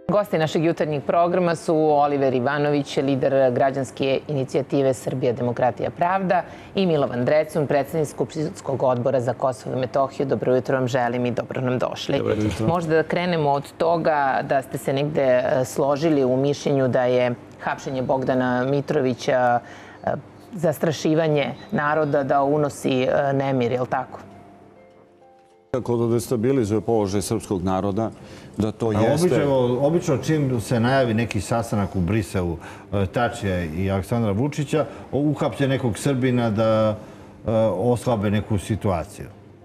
Gosti našeg jutarnjeg programa su Oliver Ivanović, lider građanske inicijative Srbija, demokratija, pravda i Milovan Drecun, predsednik Skupštinskog odbora za Kosovo i Metohiju. Dobro jutro vam želim i dobro nam došli. Možda da krenemo od toga da ste se negde složili u mišljenju da je hapšenje Bogdana Mitrovića zastrašivanje naroda, da unosi nemir, je li tako? Kako da destabilizuje položaj srpskog naroda, da to jeste... Obično čim se najavi neki sastanak u Briselu Tačija i Aleksandra Vučića, uhapse nekog Srbina da oslabe neku situaciju.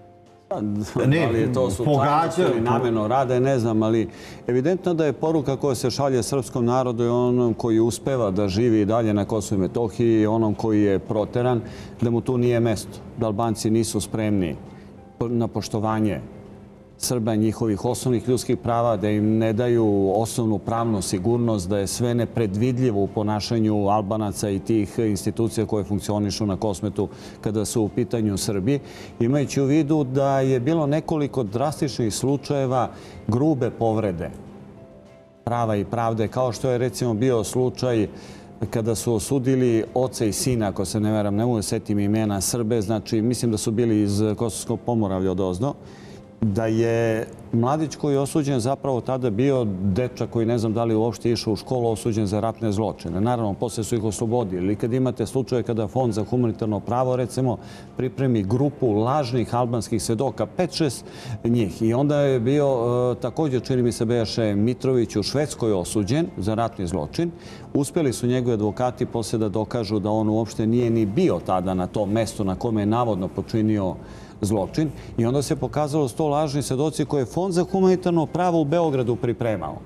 Da li je to slučajnost ili namerno rade, ne znam, ali evidentno da je poruka koja se šalje srpskom narodu i onom koji uspeva da živi i dalje na Kosovu i Metohiji i onom koji je proteran, da mu tu nije mesto, da Albanci nisu spremni na poštovanje Srba i njihovih osnovnih ljudskih prava, da im ne daju osnovnu pravnu sigurnost, da je sve nepredvidljivo u ponašanju Albanaca i tih institucija koje funkcionišu na Kosmetu kada su u pitanju Srbi, imajući u vidu da je bilo nekoliko drastičnih slučajeva grube povrede prava i pravde, kao što je recimo bio slučaj kada su osudili oca i sina, ako se ne veram, ne mogu setim imena, Srbe, znači mislim da su bili iz Kosovskog Pomoravlja odozdo, da je mladić koji je osuđen zapravo tada bio dečak koji ne znam da li uopšte išao u školu, osuđen za ratne zločine. Naravno, posle su ih oslobodili. Ili kad imate slučaje kada Fond za humanitarno pravo, recimo, pripremi grupu lažnih albanskih svedoka, 5-6 njih. I onda je bio također, čini mi se, bejaše Mitrović u Švedskoj osuđen za ratni zločin. Uspeli su njegovi advokati posle da dokažu da on uopšte nije ni bio tada na tom mestu na kome je navodno počinio zločin. I onda se pokazalo 100 lažni svedoci koje je Fond za humanitarno pravo u Beogradu pripremao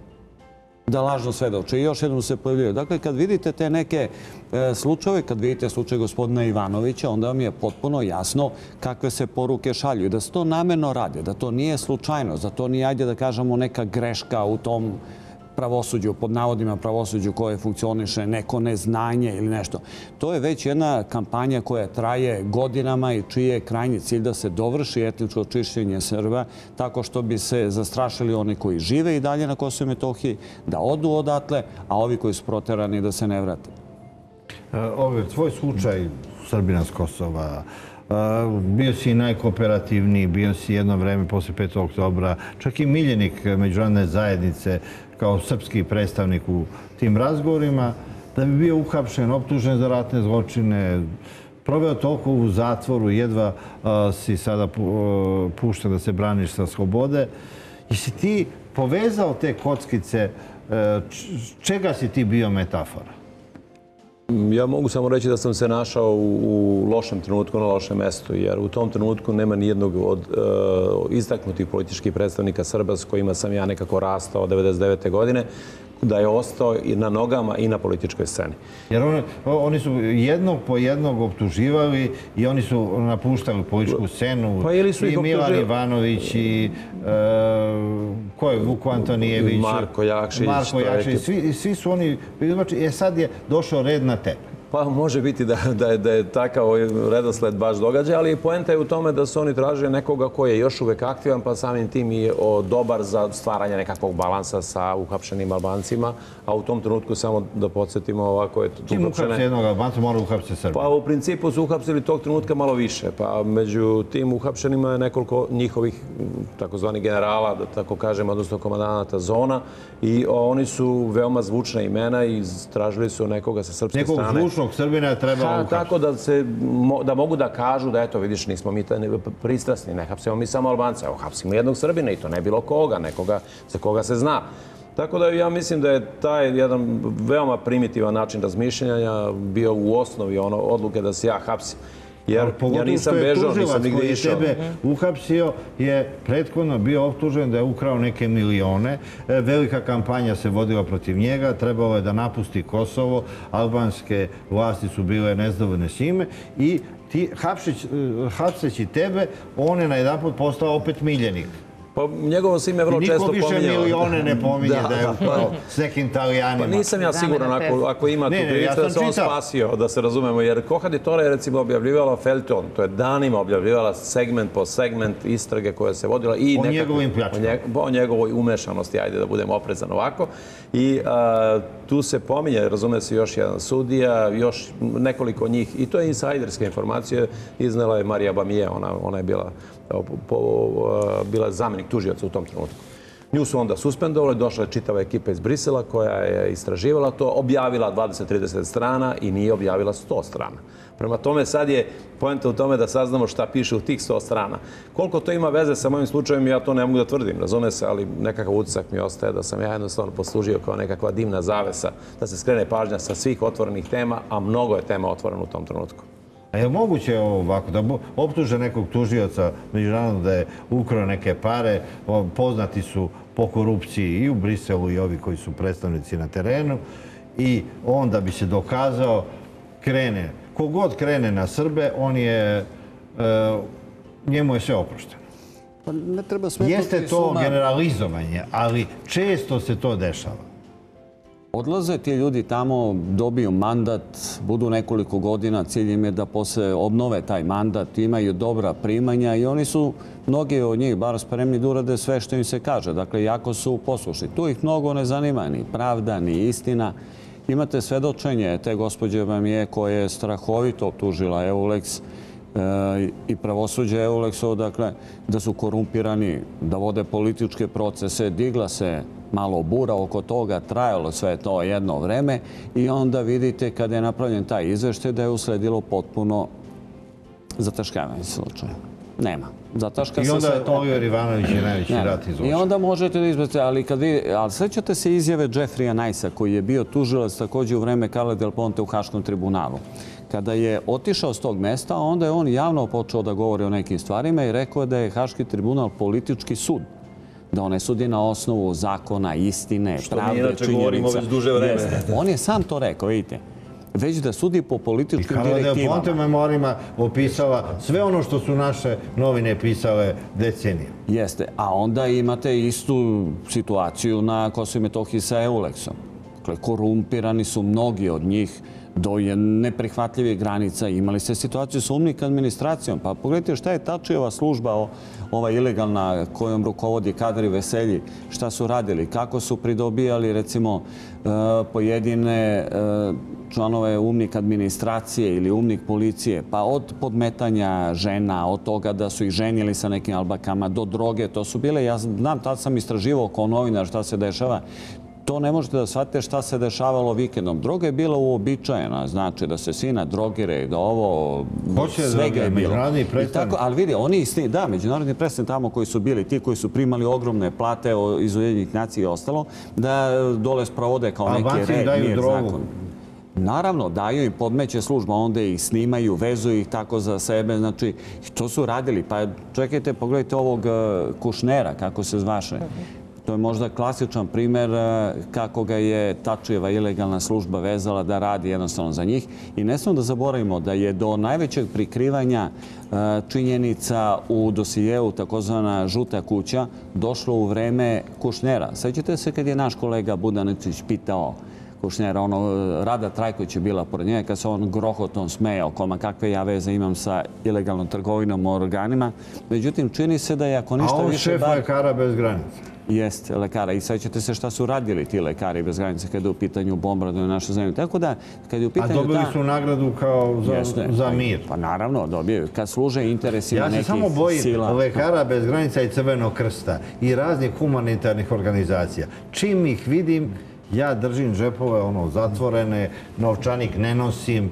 da lažno svedoče. I još jednom se pojavljaju. Dakle, kad vidite te neke slučajeve, kad vidite slučaj gospodina Ivanovića, onda vam je potpuno jasno kakve se poruke šalju. I da se to namerno rade, da to nije slučajno, da to nije, ajde da kažemo, neka greška u tom pravosuđu, pod navodima pravosuđu koje funkcioniše, neko neznanje ili nešto. To je već jedna kampanja koja traje godinama i čiji je krajnji cilj da se dovrši etničko čišćenje Srba tako što bi se zastrašili oni koji žive i dalje na Kosovu i Metohiji, da odu odatle, a ovi koji su proterani da se ne vrate. Tvoj slučaj Srbina s Kosova, bio si najkooperativniji, bio si jedno vreme posle 5. oktobra, čak i miljenik međunarodne zajednice kao srpski predstavnik u tim razgovorima, da bi bio uhapšen, optužen za ratne zločine, proveo toliko u zatvoru, jedva si sada pušten da se braniš sa slobode. Jesi ti povezao te kockice, čega si ti bio metafora? Ja mogu samo reći da sam se našao u lošem trenutku, na lošem mestu, jer u tom trenutku nema nijednog od istaknutih političkih predstavnika Srba s kojima sam ja nekako rastao od 1999. godine, da je ostao i na nogama i na političkoj sceni. Jer oni su jednog po jednog optuživali i oni su napuštali političku scenu. I Milan Ivanović i ko je Vuko Antonijević, Marko Jakšić. Svi su oni, znači sad je došao red na tebe. Pa može biti da je takav redosled baš događaj, ali poenta je u tome da su oni tražili nekoga koji je još uvek aktivan, pa samim tim i dobar za stvaranje nekakvog balansa sa uhapšenim Albancima, a u tom trenutku samo da podsjetimo ovako je tu uhapšene... Čim uhapse jednog Albanca mora uhapse Srba? Pa u principu su uhapsili tog trenutka malo više, pa među tim uhapšenima je nekoliko njihovih takozvanih generala, da tako kažem, odnosno komandanata zona i oni su veoma zvučna imena i tražili su nekoga sa srpske strane. Srbina treba uhapsiti. Tako da mogu da kažu da, eto, vidiš, nismo mi pristrasni, ne hapsimo mi samo Albance, evo, hapsimo jednog Srbina i to ne bilo koga, nekoga za koga se zna. Tako da ja mislim da je taj jedan veoma primitivan način razmišljanja bio u osnovi odluke da se ja hapsim. Jer ja nisam bežao, nisam nigde išao. Pogotovo što je tužilac koji je tebe uhapsio je prethodno bio optužen da je ukrao neke milione. Velika kampanja se vodila protiv njega, trebalo je da napusti Kosovo, albanske vlasti su bile nezadovoljne s njime i hapseći tebe, on je na jedanput postao opet miljenik. Pa njegovo se ime vrlo često pominjao. Niko više milione ne pominje da je upravo s nekim Italijanima. Pa nisam ja siguran ako ima tu krivicu da se on spasio, da se razumemo. Jer Koha di Torre je recimo objavljivala Felton, to je danima objavljivala segment po segment istrage koja se vodila. O njegovim pljačkama. O njegovoj umešanosti, ajde da budemo oprezan ovako. I tu se pominje, razume se, još jedan sudija, još nekoliko njih. I to je insajderska informacija. Iznela je Marija Bamije, ona je bila zamjenik tužioca u tom trenutku. Nju su onda suspendovali, došla je čitava ekipa iz Brisela koja je istraživala to, objavila 20-30 strana i nije objavila 100 strana. Prema tome sad je poenta u tome da saznamo šta piše u tih 100 strana. Koliko to ima veze sa mojim slučajem, ja to ne mogu da tvrdim, razume se, ali nekakav utisak mi ostaje da sam ja jednostavno poslužio kao nekakva dimna zavesa, da se skrene pažnja sa svih otvorenih tema, a mnogo je tema otvoreno u tom trenutku. A je moguće ovako da optuže nekog tužioca međunarodno da je ukrao neke pare, poznati su po korupciji i u Briselu i ovi koji su predstavnici na terenu, i onda bi se dokazao, krene, kogod krene na Srbe, njemu je sve oprošteno. Jeste to generalizovanje, ali često se to dešava. Odlaze ti ljudi tamo, dobiju mandat, budu nekoliko godina, cilj im je da posle obnove taj mandat, imaju dobra primanja i oni su, mnogi od njih, bar spremni da urade sve što im se kaže. Dakle, jako su poslušni. Tu ih mnogo ne zanima, ni pravda, ni istina. Imate svedočenje te gospođe Bamije koja je strahovito optužila Eulex i pravosuđe Eulexovo, dakle, da su korumpirani, da vode političke procese, digla se malo bura oko toga, trajalo sve to jedno vreme i onda vidite kada je napravljen taj izveštaj da je usledilo potpuno zataškavanje slučaja. Nema. I onda Oliver Ivanović je najveći rat izvučen. I onda možete da izbacite, ali sećate se izjave Jeffreya Nicea koji je bio tužilac također u vreme Carle Del Ponte u Haškom tribunalu. Kada je otišao s tog mesta, onda je on javno počeo da govori o nekim stvarima i rekao da je Haški tribunal politički sud. Da on ne sudi na osnovu zakona, istine, pravde, činjenica. Što mi inače govorimo već duže vreme. On je sam to rekao, vidite. Već da sudi po političkim direktivama. I Carla Del Ponte memorijama opisala sve ono što su naše novine pisale decenije. Jeste, a onda imate istu situaciju na Kosovu i Metohiji sa Eulexom. Dakle, korumpirani su mnogi od njih do neprihvatljivih granica. Imali ste situaciju sa umnik administracijom. Pa pogledajte šta je Tačijeva služba, ova ilegalna kojom rukovodi Kadri Veselji, šta su radili, kako su pridobijali recimo pojedine članove umnik administracije ili umnik policije, pa od podmetanja žena, od toga da su ih ženili sa nekim albakama, do droge, to su bile, ja znam, tad sam istraživao kao novinar šta se dešava. To ne možete da shvatite šta se dešavalo vikendom. Droga je bila uobičajena, znači da se svi nadrogire, da ovo svega je bilo. Ali vidi, oni da, međunarodni predstavnici tamo koji su bili, ti koji su primali ogromne plate iz Ujedinjenih nacija i ostalo, da dole sprovode kao neki red, mir, zakon. Naravno, daju im podmeće služba, onda ih snimaju, vezuju ih tako za sebe, znači to su radili. Pa čekajte, pogledajte ovog Kušnera, kako se zvaše. To je možda klasičan primjer kako ga je Tačijeva ilegalna služba vezala da radi jednostavno za njih. I ne smemo da zaboravimo da je do najvećeg prikrivanja činjenica u dosijeu, takozvana žuta kuća, došlo u vreme Kušnera. Sjećate se kad je naš kolega Budaničić pitao Kušnera, Rada Trajković je bila pored njega, kad se on grohotom smejao, kakve ja veze imam sa ilegalnom trgovinom organima. Međutim, čini se da je ako ništa više... A on šef lekara bez granica. Jeste, lekara. I sećate se šta su radili ti lekari bez granice kada je u pitanju bombardovanja naše zemlje. Tako da, kada je u pitanju... A dobili su nagradu kao za mir. Pa naravno, dobiju. Kad služe interesima nekih sila... Ja se samo bojim lekara bez granica i Crvenog krsta i raznih humanitarnih organizacija. Čim ih vidim, ja držim džepove zatvorene, novčanik ne nosim.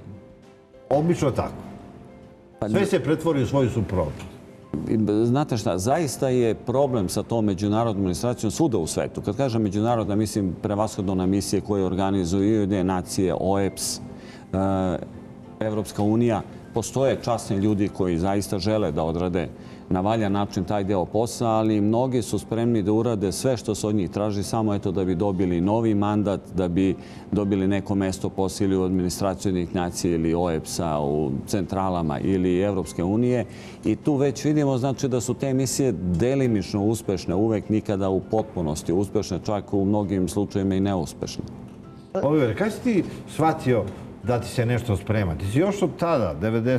Obično tako. Sve se pretvori u svoju suprotnost. Znate šta, zaista je problem sa tom međunarodnom administracijom svuda u svetu. Kad kažem međunarodna, mislim prevashodno na misije koje organizuju Ujedinjene nacije, OEBS, Evropska unija. Postoje časni ljudi koji zaista žele da odrade na valjan način taj deo posla, ali mnogi su spremni da urade sve što se od njih traži, samo eto da bi dobili novi mandat, da bi dobili neko mesto posla ili u administraciji Ujedinjenih nacija ili OEBS-a u centralama ili Evropske unije. I tu već vidimo znači da su te misije delimično uspešne, uvek nikada u potpunosti uspešne, čak u mnogim slučajevima i neuspešne. Oliver, kada si ti shvatio da ti se nešto sprema? Ti si još od tada,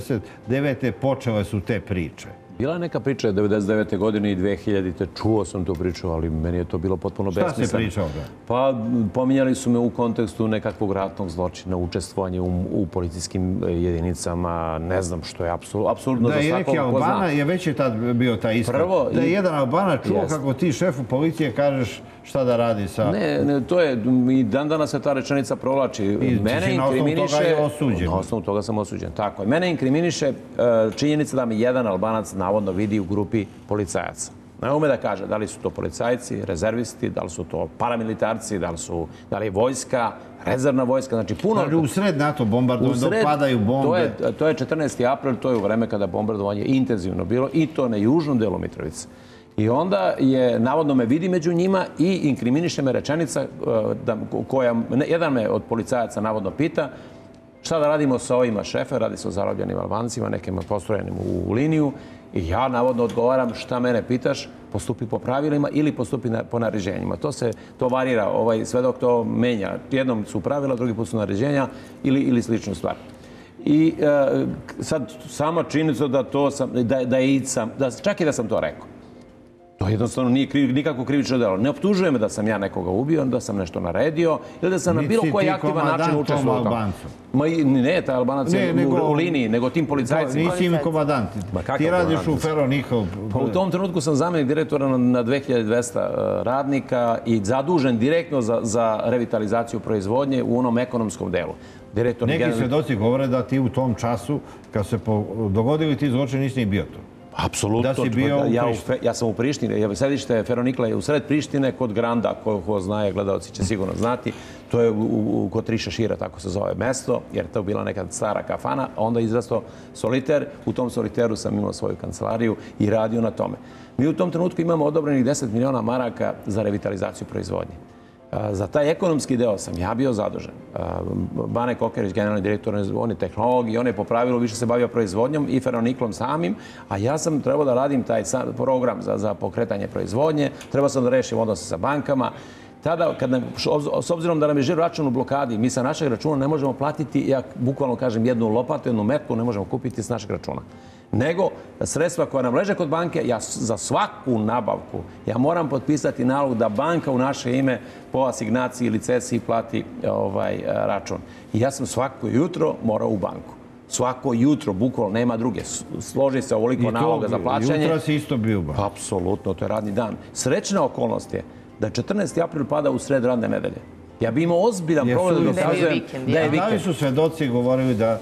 99. počele su te priče. Bila je neka priča 99. godine i 2000. Čuo sam tu priču, ali meni je to bilo potpuno besmisleno. Šta se pričao? Pa pominjali su me u kontekstu nekakvog ratnog zločina, učestvovanje u policijskim jedinicama, ne znam što je apsolutno za svakog ko zna. Da je neki Albana, je već je tad bio taj iskaz. Da je jedan Albana čuo kako ti šefu policije kažeš šta da radi sa... Ne, to je, i dan danas se ta rečenica provlači. Mene inkriminiše... Na osnovu toga sam osuđen, tako je. Mene inkriminiše činjenica da mi jedan Albanac navodno vidi u grupi policajaca. Ne ume da kaže da li su to policajci, rezervisti, da li su to paramilitarci, da li je vojska, rezervna vojska, znači puno... U sred NATO bombardovanja, dok padaju bombe. To je 14. april, to je u vreme kada bombardovanje intenzivno bilo i to na južnom delu Mitrovice. I onda je, navodno me vidi među njima i inkriminiše me rečenica koja, jedan me od policajaca navodno pita šta da radimo sa ovima šefe, radi se o zarobljenim Albancima, nekim postrojenim u liniju. I ja navodno odgovaram šta mene pitaš, postupi po pravilima ili postupi po naređenjima. To varira, svedok to menja. Jednom su pravila, drugi put su naređenja ili sličnu stvar. I sad sama činjenica da to sam, čak i da sam to rekao. To jednostavno nije nikako krivično delo. Ne optužuje me da sam ja nekoga ubio, da sam nešto naredio ili da sam na bilo koji aktivan način učestvovao u tome. Ne, taj Albanac je u liniji, nego tim policajcima. Nisi im komandant. Ti radiš u Feronikl. Pa u tom trenutku sam zamenik direktora na 2200 radnika i zadužen direktno za revitalizaciju proizvodnje u onom ekonomskom delu. Neki svedoci govore da ti u tom času, kad se dogodili ti zločini, nisi ni bio to. Apsolutno. Da si bio u Prištini. Ja sam u Prištini. Sedište Feronikla je u sred Prištine kod Granda, ko znaje, gledalci će sigurno znati. To je kod Tri Šešira, tako se zove mesto, jer to je bila neka stara kafana, a onda je izrastao soliter. U tom soliteru sam imao svoju kancelariju i radio na tome. Mi u tom trenutku imamo odobrenih 10 miliona maraka za revitalizaciju proizvodnje. Za taj ekonomski deo sam ja bio zadužen. Bane Kokerić, generalni direktor, on je tehnolog i on je po pravilu više se bavio proizvodnjom i Feroniklom samim, a ja sam trebao da radim taj program za pokretanje proizvodnje, trebao sam da rešim odnose sa bankama. Tada, s obzirom da nam je žiro račun u blokadi, mi sa našeg računa ne možemo platiti, ja bukvalno kažem, jednu lopatu, jednu metku ne možemo kupiti s našeg računa. Nego sredstva koja nam leže kod banke, ja za svaku nabavku, ja moram potpisati nalog da banka u naše ime po asignaciji ili cesiji plati račun. I ja sam svako jutro morao u banku. Svako jutro, bukvalno, nema druge. Složi se ovoliko naloga za plaćanje. Jutra si isto bio u banku. Apsolutno, to je radni dan. Srećna okolnost je da 14. april pada u sred radne nedelje. Ja bi imao ozbiljan problem da dokazujem da je vikend. Da li su svedoci govorili da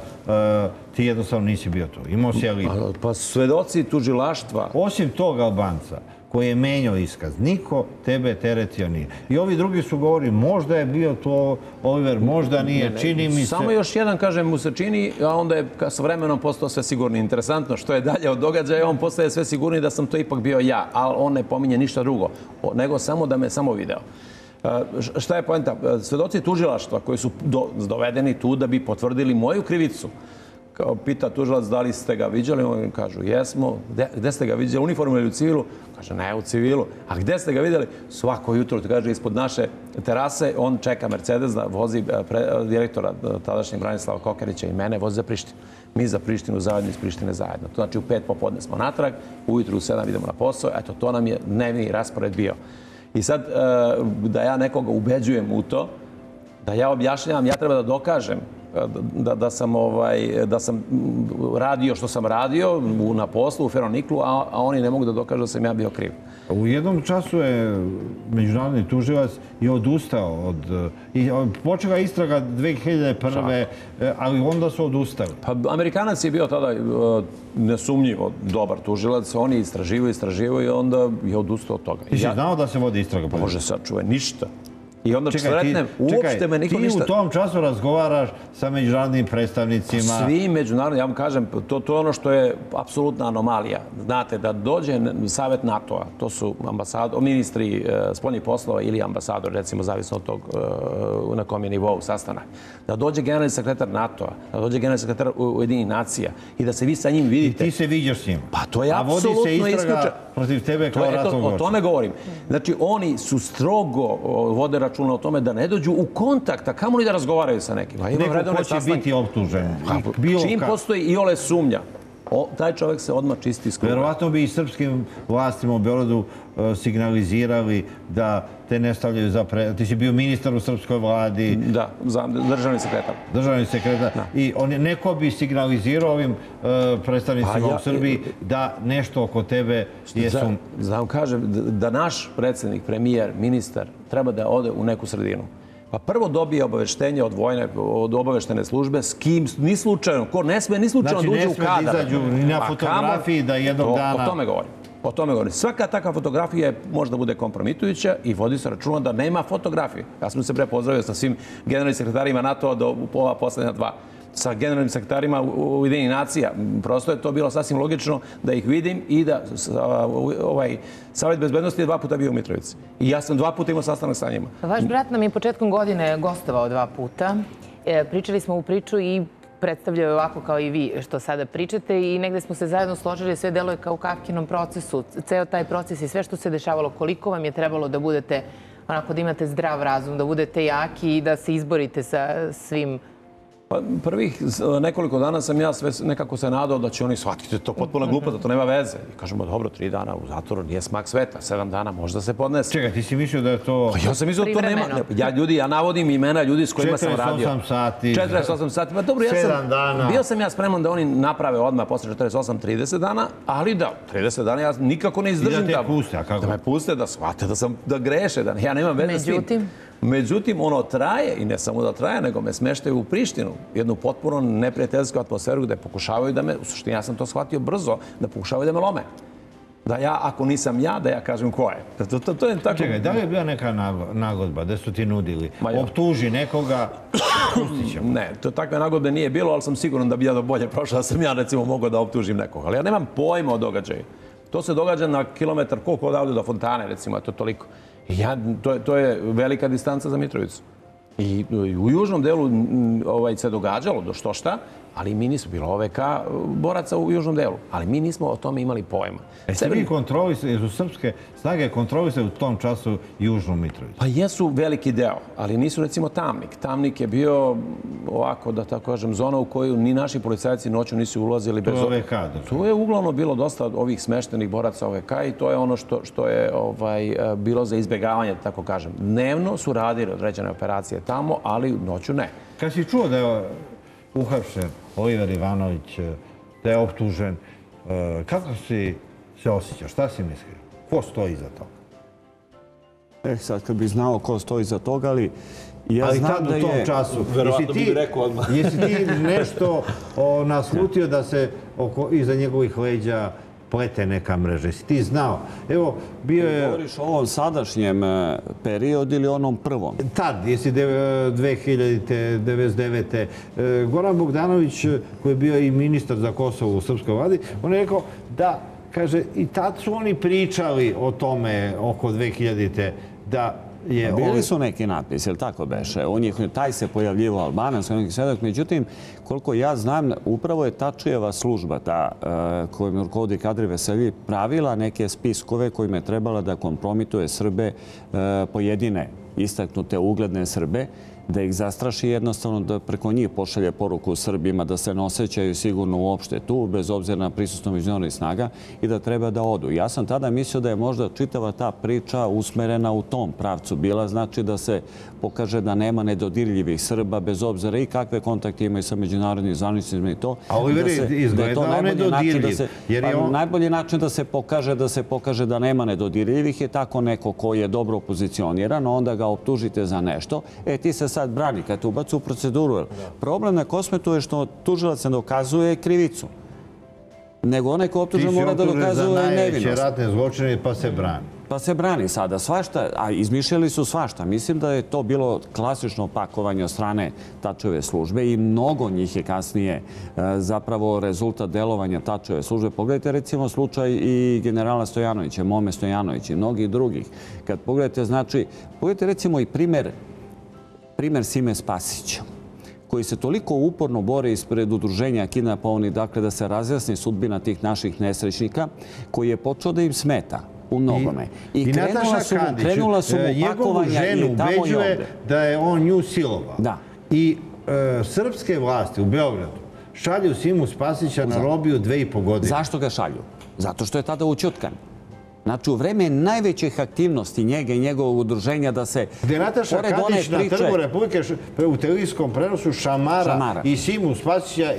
ti jednostavno nisi bio to? Imao si alibi? Pa svedoci tužilaštva. Osim tog Albanca koji je menjao iskaz, niko tebe teretio nije. I ovi drugi su govorili, možda je bio to Oliver, možda nije, čini mi se... Samo još jedan, kažem, mu se čini, a onda je sa vremenom postao sve sigurni. Interesantno što je dalje od događaja, on postaje sve sigurni da sam to ipak bio ja, ali on ne pominje ništa drugo, nego samo da me samo video. Šta je poenta? Svedoci tužilaštva koji su dovedeni tu da bi potvrdili moju krivicu. Kao pita tužilac da li ste ga viđali, oni kažu jesmo. Gde ste ga viđali? U uniformu ili u civilu? Kaže ne, u civilu. A gde ste ga vidjeli? Svako jutro, kaže, ispod naše terase, on čeka Mercedes da vozi direktora tadašnjeg Branislava Kokerića i mene, vozi za Prištinu. Mi za Prištinu zajedno, iz Prištine zajedno. To znači u 5 popodne smo natrag, ujutru u 7 idemo na posao. Eto, to nam je dnevni raspored bio. I sad, da ja nekoga ubeđujem u to, da ja objašnjavam, ja treba da dokažem da sam radio što sam radio na poslu u Feroniklu, a oni ne mogu da dokažu da sam ja bio kriv. U jednom času je međunarodni tužilac i odustao od... Počela istraga 2001. ali onda su odustali. Pa Amerikanac je bio tada nesumnjivo dobar tužilac. Oni istraživaju i onda je odustao od toga. Ti si znao da se vodi istraga? Može sad čuvaj, ništa. I onda sretnem, uopšte me niko ništa... Ti u tom času razgovaraš sa međunarodnim predstavnicima. Svi međunarodni, ja vam kažem, to je ono što je apsolutna anomalija. Znate, da dođe Savet NATO-a, to su ministri spoljnih poslova ili ambasador, recimo, zavisno od tog na kom je nivou sastanak. Da dođe generalni sekretar NATO-a, da dođe generalni sekretar Ujedinjenih nacija i da se vi sa njim vidite. I ti se viđaš s njim. Pa to je apsolutno isključeno. A vodi se istraga protiv tebe kao ratnog zločina. O tome govorim. Znači, oni su strogo vode računa o tome da ne dođu u kontakt, a kamoli da razgovaraju sa nekim. Neko ko će biti optužen. Čim postoji iole sumnja, taj čovjek se odmah čisti iz kruga. Verovatno bi i srpskim vlastima u Beogradu signalizirali da te ne stavljaju za Ti si bio ministar u srpskoj vladi. Da, državni sekretar. Državni sekretar. I neko bi signalizirao ovim predstavnicima u Srbiji da nešto oko tebe je sum. Znam, kažem da naš predsjednik, premijer, ministar treba da ode u neku sredinu. Pa prvo dobije obaveštenje od obaveštene službe s kim, ni slučajno, ko ne sme ni slučajno da uđe u kadar. Znači ne sme da izađu ni na fotografiji da jednog dana... O tome govorim. Svaka takva fotografija možda bude kompromitujuća i vodi se računa da nema fotografije. Ja sam se pozdravio sa svim generalnim sekretarima NATO-a do ova poslednja dva. Sa generalnim sekretarima Ujedinjenih nacija. Prosto je to bilo sasvim logično da ih vidim i da Savet bezbednosti je 2 puta bio u Mitrovici. I ja sam 2 puta imao sastanak sa njima. Vaš brat nam je početkom godine gostovao 2 puta. Pričali smo u priču i predstavljaju ovako kao i vi što sada pričate i negde smo se zajedno složili, sve deluje kao u Kafkinom procesu. Ceo taj proces i sve što se dešavalo, koliko vam je trebalo da budete, onako da imate zdrav razum, da budete jaki i da se izborite sa svim. Pa prvih nekoliko dana sam ja nekako se nadao da će oni shvatiti to potpuno glupo, da to nema veze. I kažemo, dobro, 3 dana u zatvoru nije smak sveta, 7 dana možda se podnese. Čekaj, ti si mislio da je to... Ja sam mislio da to nema... Ja navodim imena ljudi s kojima sam radio. 48 sati. 48 sati. Pa dobro, 7 dana. Bio sam ja spreman da oni naprave odmah posle 48-30 dana, ali da, 30 dana ja nikako ne izdržim tamo. I da te puste, a kako? Da me puste, da shvate da greše, da ja nemam veze s tim. Međutim, ono traje i ne samo da traje, nego me smeštaju u Prištinu. Jednu potpuno neprijateljsku atmosferu gde pokušavaju da me, u suštini ja sam to shvatio brzo, da pokušavaju da me lome. Da ja, ako nisam ja, da ja kažem ko je. To je tako... Čekaj, da li je bila neka nagodba da su ti nudili? Optuži nekoga, pustit ćemo. Ne, takve nagodbe nije bilo, ali sam siguran da bi ja bolje prošao, da sam ja recimo mogao da optužim nekoga. Ali ja nemam pojma o događaju. To se događa na kilometar koliko odavde do Fontane, recimo, to toliko. To je velika distanca za Mitrovicu. I u južnom delu se događalo do što šta, ali mi nismo bilo OVK boraca u južnom delu. Ali mi nismo o tome imali pojma. Jeste vi kontrolisali, jesu srpske snage kontrolisali u tom času južnu Mitrovicu? Pa jesu veliki deo, ali nisu recimo Tamnik. Tamnik je bio ovako, da tako kažem, zona u koju ni naši policajci noću nisu ulazili bez... To je OVK. Tu je uglavnom bilo dosta ovih smeštenih boraca OVK i to je ono što je bilo za izbjegavanje, tako kažem. Dnevno su radili određene operacije tamo, ali noću ne. Kad si čuo da je uhapšen Oliver Ivanović, da je optužen, kako si se osjećaš? Šta si mislio? Ko stoji iza toga? Sad kad bi znao ko stoji iza toga, ali ja znam da je... Ali tad u tom času, jesi ti nešto naslutio da se iza njegovih leđa plete neka mreža? Jesi ti znao? Evo, bio je... Govoriš o ovom sadašnjem periodu ili onom prvom? Tad, jesi 2000. 99. Goran Bogdanović, koji je bio i ministar za Kosovo u srpskoj vladi, on je rekao da, kaže, i tad su oni pričali o tome oko 2000. da je... Bili su neki natpisi, ili tako beše? Taj se pojavljivao Albanac, neki svedok. Međutim, koliko ja znam, upravo je Tačijeva služba, ta kojom rukovodi Kadri Veselji, pravila neke spiskove kojima je trebala da kompromituje Srbe, pojedine istaknute ugledne Srbe, da ih zastraši jednostavno, da preko njih pošalje poruku Srbima da se ne osjećaju sigurno uopšte tu, bez obzira na prisustvo međunarodnih snaga i da treba da odu. Ja sam tada mislio da je možda čitava ta priča usmerena u tom pravcu bila, znači da se pokaže da nema nedodirljivih Srba, bez obzira i kakve kontakte imaju sa međunarodnim zvaničnicima i to. A Oliver izgleda nedodirljiv. Najbolji način da se pokaže da nema nedodirljivih je tako neko koji je dobro pozicioniran, onda ga optužite za nešto. Ti se sad brani, kad te ubacu u proceduru. Problem na Kosmetu je što tužilac ne dokazuje krivicu. nego onaj ko optužen mora da dokazuje nevinost. Ti si optužen za najveće ratne zločine pa se brani. Pa se brani sada svašta, a izmišljali su svašta. Mislim da je to bilo klasično pakovanje od strane Tačeve službe i mnogo njih je kasnije zapravo rezultat delovanja Tačeve službe. Pogledajte recimo slučaj i generala Stojanovića, Mome Stojanovića i mnogih drugih. Kad pogledajte, znači, pogledajte recimo i primer Sime Spasića, koji se toliko uporno bore ispred udruženja kidnapovanih, dakle da se razjasni sudbina tih naših nesrećnika, koji je počeo da im smeta u mnogome. I krenula su mu pakovanja i tamo i ovde. Da je on nju silovao. Da. I srpske vlasti u Beogradu šalju Simu Spasića na robiju 2,5 godine. Zašto ga šalju? Zato što je tada ućutkan. Znači, u vreme najvećih aktivnosti njega i njegovog udruženja da se... Gde Nataša Kandić na Trgu Republike u televizijskom prenosu šamara i Simu Spasića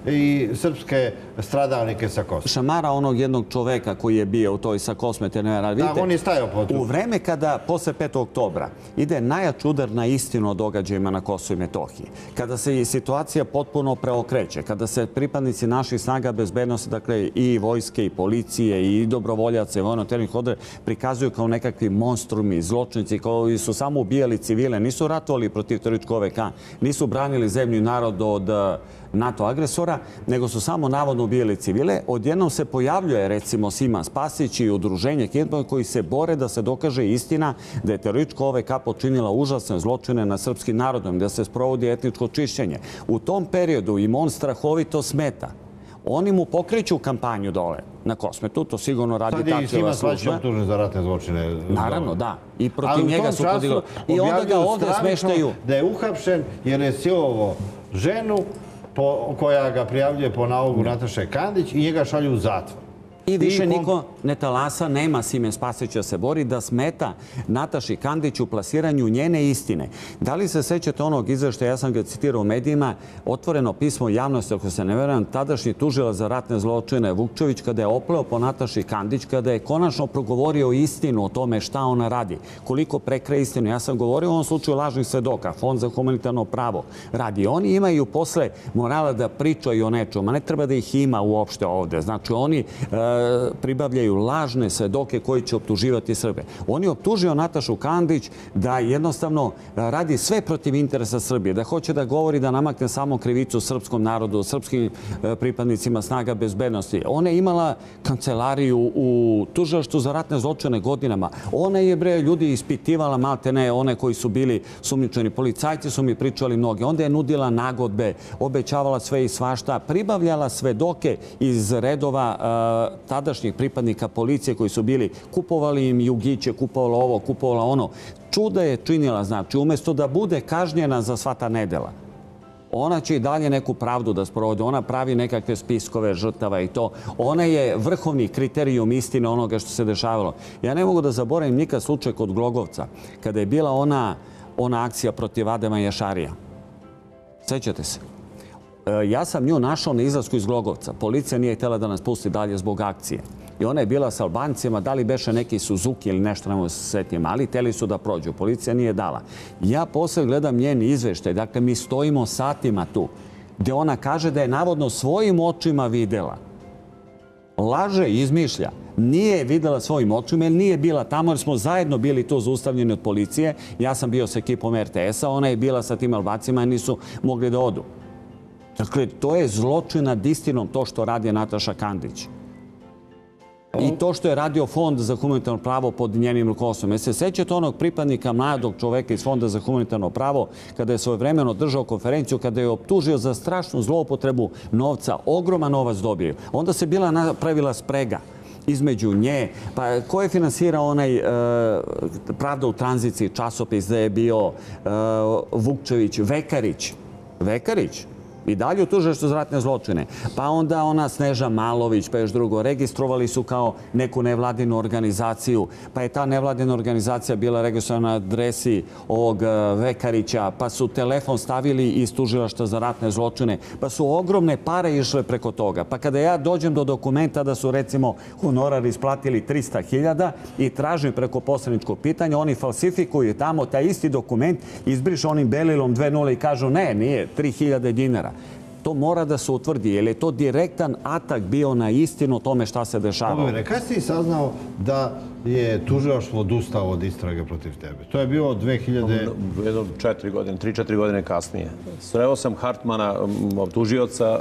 i srpske stradalnike sa Kosova. Šamara onog jednog čoveka koji je bio u toj sa Kosmete. Da, on je stajao po tu. U vreme kada, posle 5. oktobra, ide najjači udar na istinu o događajima na Kosovu i Metohiji. Kada se situacija potpuno preokreće, kada se pripadnici naših snaga bezbednosti, dakle i vojske i policije i dobrovoljaca i vojno-ternih odre prikazuju kao nekakvi monstrumi, zločnici koji su samo ubijali civile, nisu ratovali protiv terorističkog OVK, nisu branili zemlju i narod od NATO agresora, nego su samo navodno ubijali civile. Odjednom se pojavljuje recimo Sima Spasić i udruženje koji se bore da se dokaže istina da je teroristička OVK počinila užasne zločine nad srpskim narodom, da se sprovodi etničko čišćenje. U tom periodu im on strahovito smeta. Oni mu pokreću kampanju dole na Kosmetu, to sigurno radi Tačeva služba. Sad je i Sima Spasić optužen za ratne zločine. Naravno, da. I protiv njega su podigli. I onda ga ovde smeštaju. Da je uhapšen jer je silovo ženu koja ga prijavljuje po nalogu Nataše Kandić i njega šalju u zatvor. I više niko ne talasa, nema Sime Spasića se bori da smeta Nataši Kandić u plasiranju njene istine. Da li se sećate onog izveštaja, ja sam ga citirao u medijima, otvoreno pismo javnosti, ako se ne verujem, tadašnji tužilac za ratne zločine Vukčević, kada je opleo po Nataši Kandić, kada je konačno progovorio istinu o tome šta ona radi, koliko prekraja istinu. Ja sam govorio u ovom slučaju lažnih svedoka, Fond za humanitarno pravo radi. Oni imaju posle morala da pričaju o nečemu, a ne treba da ih ima uopšte ovde. Znači, oni pribavljaju lažne svedoke koji će optuživati Srbe. On je optužio Natašu Kandić da jednostavno radi sve protiv interesa Srbije, da hoće da govori da namakne samo krivicu srpskom narodu, srpskim pripadnicima snaga bezbednosti. Ona je imala kancelariju u tužilaštvu za ratne zločine godinama. Ona je ljudi ispitivala maltene, one koji su bili sumnjičeni. Policajci su mi pričali mnoge. Onda je nudila nagodbe, obećavala sve i svašta, pribavljala svedoke iz redova tadašnjih pripadnika policije koji su bili, kupovali im jugiće, kupovala ovo, kupovala ono. Čuda je činila, znači, umjesto da bude kažnjena za sva ta nedela. Ona će i dalje neku pravdu da sprovode. Ona pravi nekakve spiskove žrtava i to. Ona je vrhovni kriterijum istine onoga što se dešavalo. Ja ne mogu da zaboravim nikad slučaj kod Glogovca, kada je bila ona akcija protiv Adema Jašarija. Sećate se? Ja sam nju našao na izlasku iz Glogovca. Policija nije htjela da nas pusti dalje zbog akcije. I ona je bila sa Albancima, da li beše neki Suzuki ili nešto, ne mogu se setim, ali htjeli su da prođu. Policija nije dala. Ja posle gledam njen izveštaj, dakle mi stojimo satima tu, gde ona kaže da je navodno svojim očima videla. Laže, izmišlja. Nije videla svojim očima, jer nije bila tamo, jer smo zajedno bili tu zaustavljeni od policije. Ja sam bio sa ekipom RTS-a, ona je bila sa tim Albancima i nisu mogli da odu. Dakle, to je zločin nad istinom, to što radi Nataša Kandić. I to što je radio Fond za humanitarno pravo pod njenim rukovodstvom. Se sećate onog pripadnika mladog čoveka iz Fonda za humanitarno pravo kada je svojevremeno držao konferenciju, kada je optužio za strašnu zloupotrebu novca, ogroman novac dobio. Onda se bila napravila sprega između nje. Pa ko je finansirao onaj Pravda u tranziciji časopis da je bio Vukčević, Vekarić. Vekarić. I dalje utužuje što za ratne zločine. Pa onda ona Sneža Malović, pa još drugo. Registrovali su kao neku nevladinu organizaciju. Pa je ta nevladina organizacija bila registrovana na adresi ovog Vekarića. Pa su telefon stavili iz tužilaštva za ratne zločine. Pa su ogromne pare išle preko toga. Pa kada ja dođem do dokumenta da su recimo honorar isplatili 300.000 i tražim preko poslaničkog pitanja, oni falsifikuju tamo taj isti dokument, izbrišu onim belilom 2.0 i kažu ne, nije 3.000 dinara. To mora da se utvrdi, jer je to direktan atak bio na istinu o tome šta se dešavalo. Kada si saznao da je tužilaštvo odustao od istrage protiv tebe? To je bilo 3-4 godine kasnije. Sreo sam Hartmana, tužioca,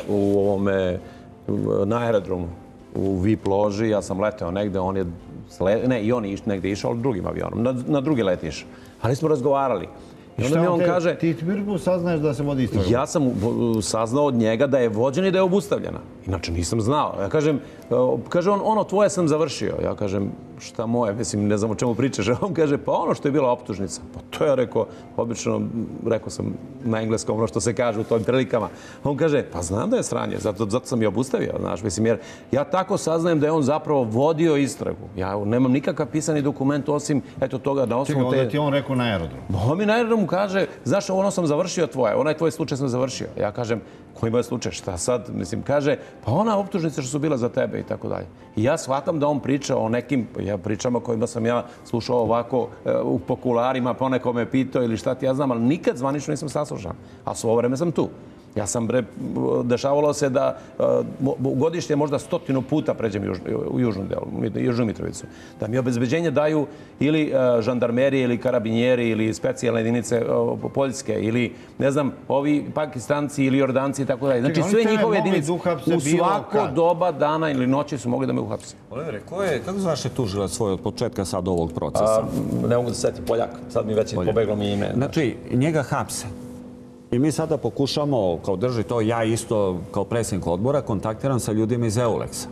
na aerodromu u VIP loži. Ja sam leteo negde, on je negde išao drugim avionom, na drugi let išao. Ali smo razgovarali. I šta on kaže? Ti prvi saznaješ da se vodi istraga? Ja sam saznao od njega da je vođena i da je obustavljena. Inače nisam znao. Ja kažem, kaže on, ono tvoje sam završio. Ja kažem, šta moje? Mislim, ne znam o čemu pričaš. On kaže, pa ono što je bila optužnica. Pa to ja rekao, obično, rekao sam na engleskom ono što se kaže u tojim prilikama. On kaže, pa znam da je sranje, zato sam i obustavio. Znaš, mislim, jer ja tako saznajem da je on zapravo vodio istragu. Ja nemam nikakav pisani dokument osim, eto toga, na osnovu te... Čekaj, onda ti on rekao na aerodromu? On mi na aerodromu kaže, znaš, ono sam završio tvoje, onaj tvoj slučaj sam završio. Ja kažem, koji moj slučaj, šta sad? Mislim, kaže, pa ona optužnica što su bila za tebe i tako dalje. I ja shvatam da on priča o nekim pričama kojima sam ja slušao ovako u popularima, poneko me pitao ili šta ti ja znam, ali nikad zvanično nisam saslušan. A svo vreme sam tu. Ja sam, dešavalo se da godišnje možda 100 puta pređem u južnu delu, Južnu Mitrovicu. Da mi obezbeđenje daju ili žandarmerije, ili karabinjeri, ili specijalne jedinice Poljske, ili, ne znam, ovi Pakistanci ili Jordanci i tako dalje. Znači, sve njihove jedinice u svako doba dana ili noći su mogli da me uhapse. Olivere, kako znaš je tužilac svoj od početka sad ovog procesa? Ne mogu da se seti, Poljak. Sad mi već je pobeglo mi ime. Znači, njega hapse. I mi sada pokušamo, kao drži to, ja isto kao predsjednik odbora, kontaktiram sa ljudima iz EULEX-a.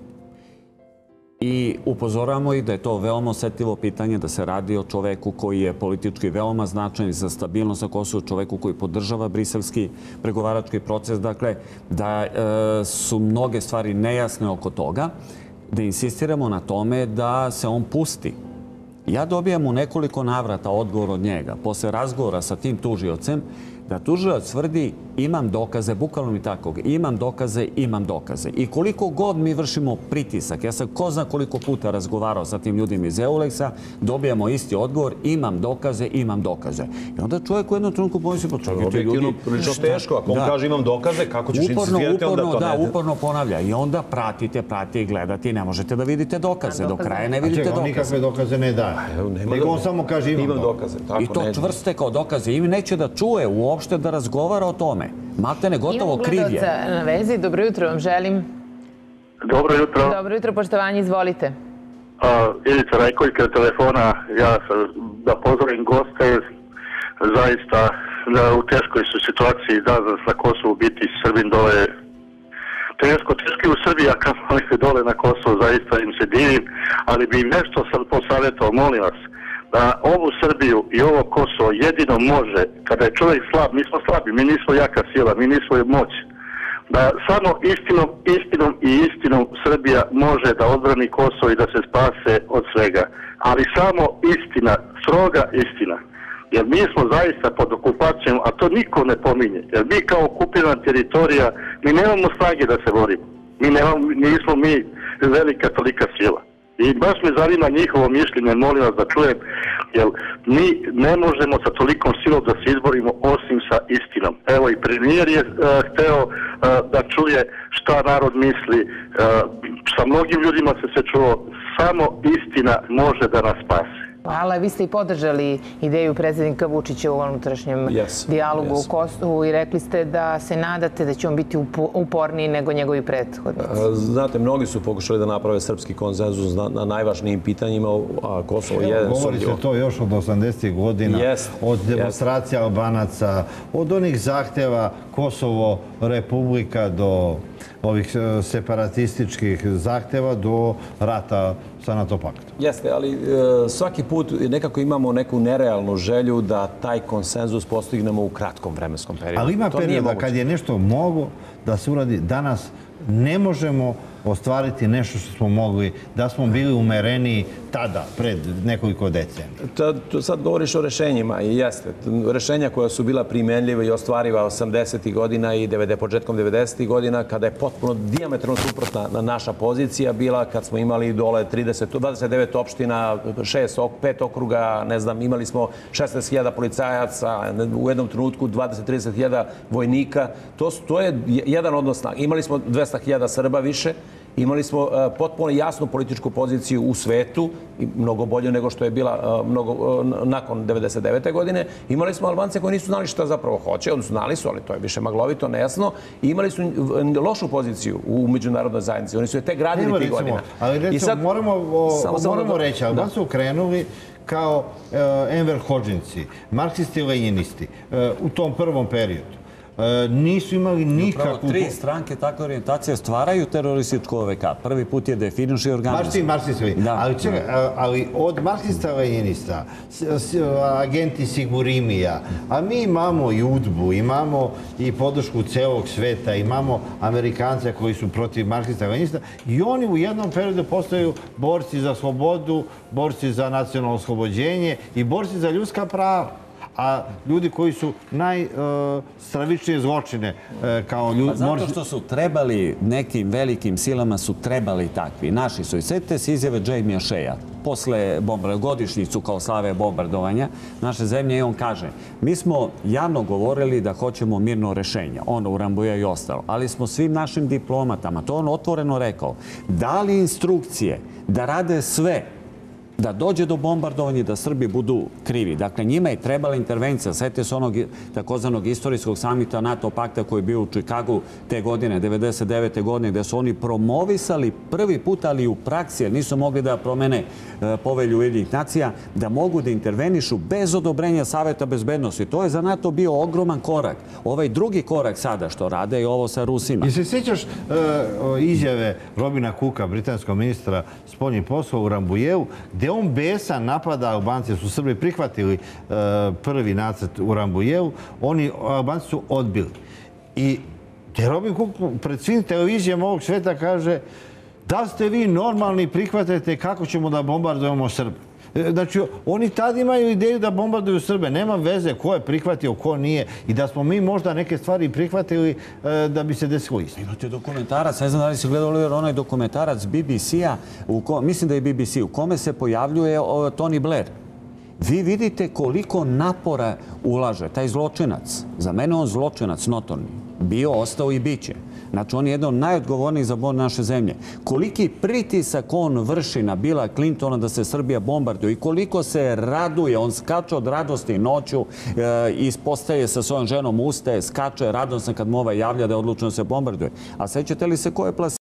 I upozoravamo ih da je to veoma osetljivo pitanje, da se radi o čoveku koji je politički veoma značajan za stabilnost na Kosovu, čoveku koji podržava briselski pregovarački proces, dakle, da su mnoge stvari nejasne oko toga, da insistiramo na tome da se on pusti. Ja dobijam u nekoliko navrata odgovor od njega, posle razgovora sa tim tužiocem, da tužilac tvrdi imam dokaze, bukvalno mi tako, imam dokaze. I koliko god mi vršimo pritisak, ja sam ko zna koliko puta razgovarao sa tim ljudima iz EULEX-a, dobijamo isti odgovor, imam dokaze. I onda čovjek u jednom trenutku pomisli, pa čekajte ljudi... Prilično teško, ako on kaže imam dokaze, kako ćeš insistirati onda to ne? Da, uporno ponavlja. I onda pratite i gledate i ne možete da vidite dokaze. Do kraja ne vidite dokaze. On nikakve dokaze ne daje. Nego on samo kaže imam dokaze. I to čvrste kao dokaze. I neće da čuje uopšte da razgovara o tome. Maltene gotovo krivlje. Imamo gledalca na vezi. Dobro jutro vam želim. Dobro jutro. Dobro jutro, poštovanje, izvolite. Ivica Rajkoljka telefona. Ja da pozdravim goste. Zaista u teškoj su situaciji da na Kosovu biti Srbin dole. Teško u Srbiji, a kad oni dole na Kosovu, zaista im se divim. Ali bi im nešto sam posavjetao, molim vas, da ovu Srbiju i ovo Kosovo jedino može, kada je čovjek slab, mi smo slabi, mi nismo jaka sila, mi nismo moć, da samo istinom Srbija može da odbrani Kosovo i da se spase od svega. Ali samo istina, stroga istina. Jer mi smo zaista pod okupacijom, a to niko ne pominje. Jer mi kao okupirana teritorija, mi nemamo snage da se borimo. Nismo mi velika tolika sila. I baš me zanima njihovo mišljenje, molim vas da čujem, jer mi ne možemo sa tolikom silom da se izborimo osim sa istinom. Evo i premijer je hteo da čuje šta narod misli, sa mnogim ljudima se čuo, samo istina može da nas spase. Hvala. Vi ste i podržali ideju predsjednika Vučića u unutrašnjem dijalogu u Kosovu i rekli ste da se nadate da će on biti uporniji nego njegovi prethodnici. Znate, mnogi su pokušali da naprave srpski konsenzus na najvažnijim pitanjima, a Kosovo je... Govori se to još od 80. godina, od demonstracija Albanaca, od onih zahtjeva Kosovo, Republika, do ovih separatističkih zahtjeva, do rata sa NATO paktom. Jeste, ali svaki put nekako imamo neku nerealnu želju da taj konsenzus postignemo u kratkom vremenskom periodu. Ali ima perioda kad je nešto mogo da se uradi. Danas ne možemo ostvariti nešto što smo mogli, da smo bili umereniji tada, pred nekoliko decenija. Sad govoriš o rešenjima i jeste. Rešenja koja su bila primjenljiva i ostvariva 80. godina i početkom 90. godina, kada je potpuno dijametralno suprotna naša pozicija bila, kad smo imali dole 29 opština, 5 okruga, ne znam, imali smo 16.000 policajaca, u jednom trenutku 20-30.000 vojnika. To je jedan odnos. Imali smo 200.000 Srba više, imali smo potpuno jasnu političku poziciju u svetu, mnogo bolje nego što je bila nakon 99. godine. Imali smo Albance koji nisu znali šta zapravo hoće, odnosno znali su, ali to je više maglovito, nejasno. I imali su lošu poziciju u međunarodnoj zajednici. Oni su je te gradili tih godina. Ali recimo, moramo reći, Albanci su krenuli kao Enver Hodžinci, marksisti i lenjinisti u tom prvom periodu. Nisu imali nikakvu... Upravo 3 stranke takve orijentacije stvaraju terorističku OVK. Prvi put je definišu i organizuju. Marksisti. Ali od marksista lenjinista, agenti Sigurimija, a mi imamo i UDBU, imamo i podršku celog sveta, imamo Amerikance koji su protiv marksista lenjinista i oni u jednom periodu postaju borci za slobodu, borci za nacionalno oslobođenje i borci za ljudska prava. A ljudi koji su najstravičnije zločine kao ljudi... Zato što su trebali, nekim velikim silama su trebali takvi. Naši su. I sjetite se izjave Jamie Shea posle godišnjicu kao slave bombardovanja naše zemlje i on kaže mi smo javno govorili da hoćemo mirno rešenje. Ono u Rambuje i ostalo. Ali smo svim našim diplomatama, to on otvoreno rekao, dali instrukcije da rade sve da dođe do bombardovanja i da Srbi budu krivi. Dakle, njima je trebala intervencija. Sjetite se onog takozvanog istorijskog samita NATO pakta koji je bio u Čikagu te godine, 99. godine, gde su oni promovisali prvi put, ali u praksi, jer nisu mogli da promene povelju Ujedinjenih nacija, da mogu da intervenišu bez odobrenja Saveta bezbednosti. To je za NATO bio ogroman korak. Ovaj drugi korak sada što rade je ovo sa Rusima. I se sjećaš izjave Robina Cooka, britanskog ministra spoljnih poslova u Rambujevu, gde on besan napada Albance, su Srbi prihvatili prvi nacrt u Rambujevu, Albanci su odbili. I Robin Cook pred svim televizijama ovog sveta kaže da ste vi normalni, prihvatate kako ćemo da bombardujemo Srbe. Znači, oni tad imaju ideju da bombarduju Srbe. Nema veze ko je prihvatio, ko nije. I da smo mi možda neke stvari prihvatili da bi se desilo isto. Imate dokumentarac, ne znam da li si gledali onaj dokumentarac BBC-a, mislim da je BBC, u kome se pojavljuje Tony Blair. Vi vidite koliko napora ulaže taj zločinac. Za mene on zločinac notorni. Bio, ostao i biće. Znači, on je jedan od najodgovornijih za bor naše zemlje. Koliki pritisak on vrši na Billa Clintona da se Srbija bombarduje i koliko se raduje. On skače od radosti noću, ispostaje sa svojom ženom, ustaje, skače, radosno kad mu ovaj javlja da je odlučeno da se bombarduje. A sećate li se ko je plasirao